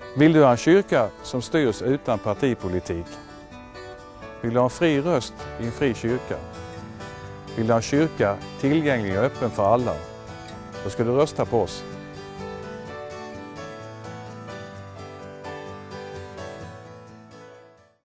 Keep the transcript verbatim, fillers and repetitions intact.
Vill du ha en kyrka som styrs utan partipolitik? Vill du ha en fri röst i en fri kyrka? Vill du ha en kyrka tillgänglig och öppen för alla? Då ska du rösta på oss.